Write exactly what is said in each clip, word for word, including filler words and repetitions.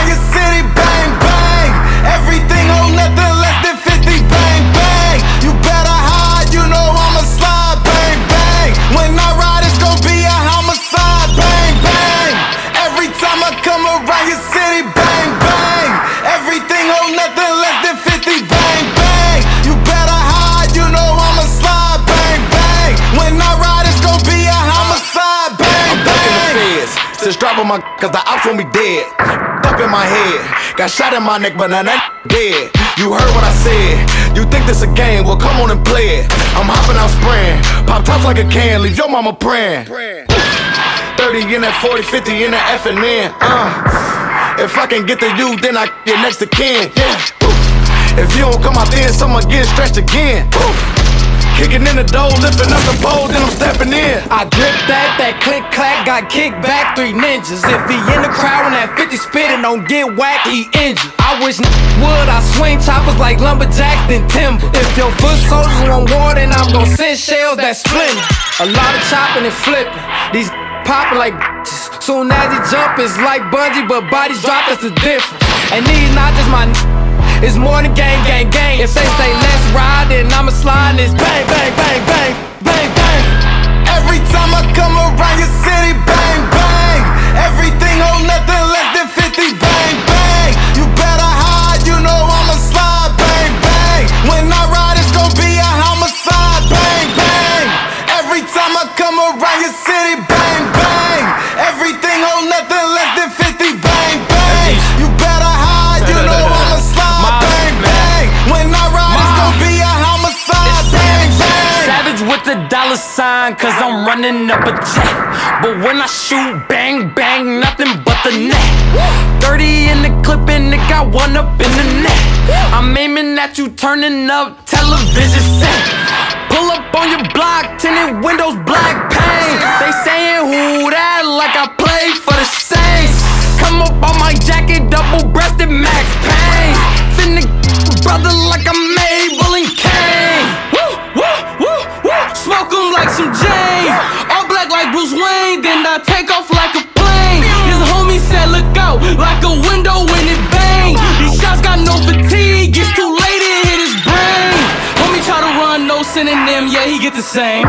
around your city, bang, bang. Everything on nothing less than fifty, bang, bang. You better hide, you know I'ma slide, bang, bang. When I ride, it's gon' be a homicide, bang, bang. Every time I come around your city, bang, bang. Everything on nothing less than fifty, bang, bang. You better hide, you know I'ma slide, bang, bang. When I ride, it's gon' be a homicide, bang, I'm ducking the feds, just dropping my cause the ops won't be dead. Up in my head, got shot in my neck, but now that dead. You heard what I said, you think this a game, well come on and play it. I'm hopping out spraying, pop tops like a can, leave your mama praying. Thirty in that forty, fifty in that F and N, uh if I can get to you, then I get next to kin, yeah. If you don't come out then, someone get stretched again. Kicking in the door, lifting up the pole, then I'm stepping in. I grip that, that click clack, got kicked back, three ninjas. If he in the crowd when that fifty spittin', don't get whacked, he injured. I wish would, I swing choppers like lumberjacks, then timber. If your foot soldiers want war, then I'm gon' send shells that splinter. A lot of chopping and flipping, these popping like bitches. Soon as he jump, it's like bungee, but bodies drop, that's the difference. And these not just my it's more than gang, gang, gang. If they say let's ride, then I'ma slide, it's bang, bang, bang, bang, bang, bang. Every time I come around your city, bang, bang. Everything on nothing less than fifty, bang, bang. You better hide, you know I'ma slide, bang, bang. When I ride, it's gon' be a homicide, bang, bang. Every time I come around your city, bang, bang. Everything on nothing less than fifty, bang, bang. You better hide, you know I'ma slide, bang, bang. When I ride, it's gon' be a homicide, bang, bang. Savage with the dollar sign, cause I'm running up a check. But when I shoot, bang, bang, nothing but the net. Thirty in the clip and it got one up in the net. I'm aiming at you, turning up television set. Pull up on your block, tinted windows, black paint. They saying who that, like I play for the Saints. Come up on my jacket, double-breasted Max Payne. Finna brother like I'm Mabel and Kane. Woo, woo, woo, woo. Smoke 'em like some Jane. All black like Bruce Wayne, then I take off like a plane. His homie said look out, like a window when it bang. These shots got no fatigue, it's too late to hit his brain. Homie try to run, no synonym, yeah he get the same.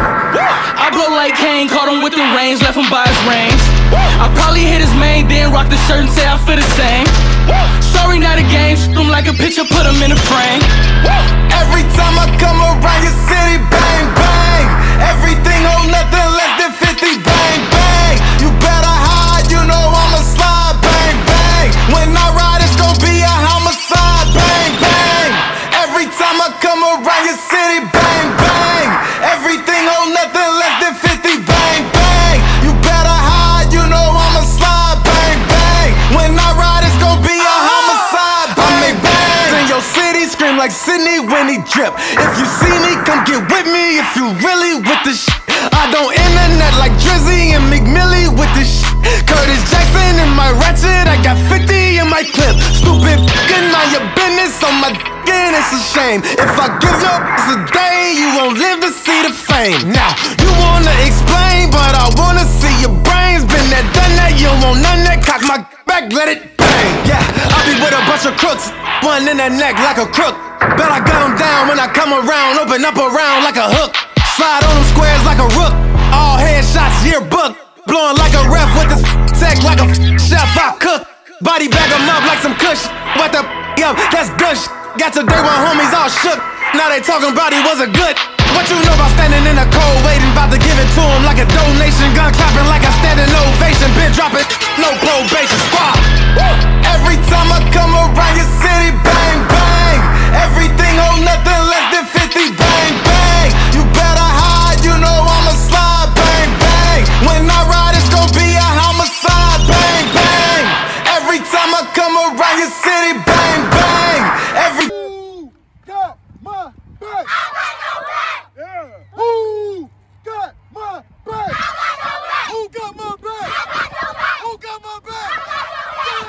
I blow like Kane, caught him with the range, left him by his range. I probably hit his main, then rock the shirt and say I feel the same. Sorry, not a game, shoot him like a picture, put him in a frame. Every time I come around your city, bang, bang. Everything on nothing less than fifty, bang, bang. You better hide, you know I'ma slide, bang, bang. When I ride, it's gon' be a homicide, bang, bang. Every time I come around your city, bang, bang. Everything on nothing less than fifty, bang, bang. You better hide, you know I'ma slide, bang, bang. When I ride, it's gon' be a homicide, bang, bang. In your city, scream like Sydney when he drip. If you see me, come get with me. If you really with the shit, I don't internet like Drizzy and McMillie with the shit. Curtis Jackson in my ratchet, I got fifty in my clip. Stupid f***ing on your business, on my d***ing, it's a shame. If I give you a day, you won't live to see the fame. Now, you wanna explain, but I wanna see your brains. Been there, done that, you won't none that. Cock my back, let it bang. Yeah, I be with a bunch of crooks, one in the neck like a crook. Bet I got them down when I come around, open up around like a hook. Slide on them squares like a rook, all headshots yearbook. Blowing like a ref with this tech like a chef I cook. Body bag them up like some kush, what the up, that's good. Got your day one homies all shook, now they talking about he wasn't good. What you know about standing in the cold, waiting, about to give it to him like a donation. Gun clapping like a standing ovation, been dropping, no probation, squad. Every time I come around your city, bang, bang. Everything on nothing less than fifty, bang, bang. You better hide, you know I'ma slide, bang, bang. When I ride, it's gon' be a homicide, bang, bang. Every time I come around your city, bang, bang. Every Who got my back? I got your back. Yeah. Who got my back? I got your back. Who got my back? I got your back. Who got my back? I got your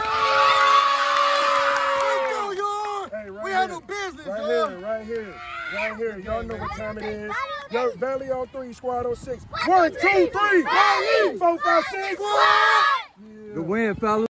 back. Let's go, y'all. Hey, right we had no business, right y'all. Here, right here, right here. Y'all know what time it is. Yo, Valley on three, Squad on six. One, two, three. Four, five, six. The win, fellas.